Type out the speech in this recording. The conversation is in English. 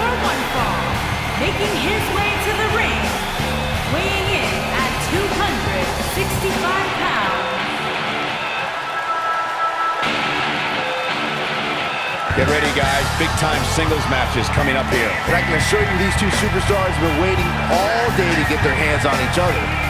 one fall, making his way to the ring, weighing in at 265 pounds. Get ready, guys. Big-time singles matches coming up here. And I can assure you these two superstars have been waiting all day to get their hands on each other.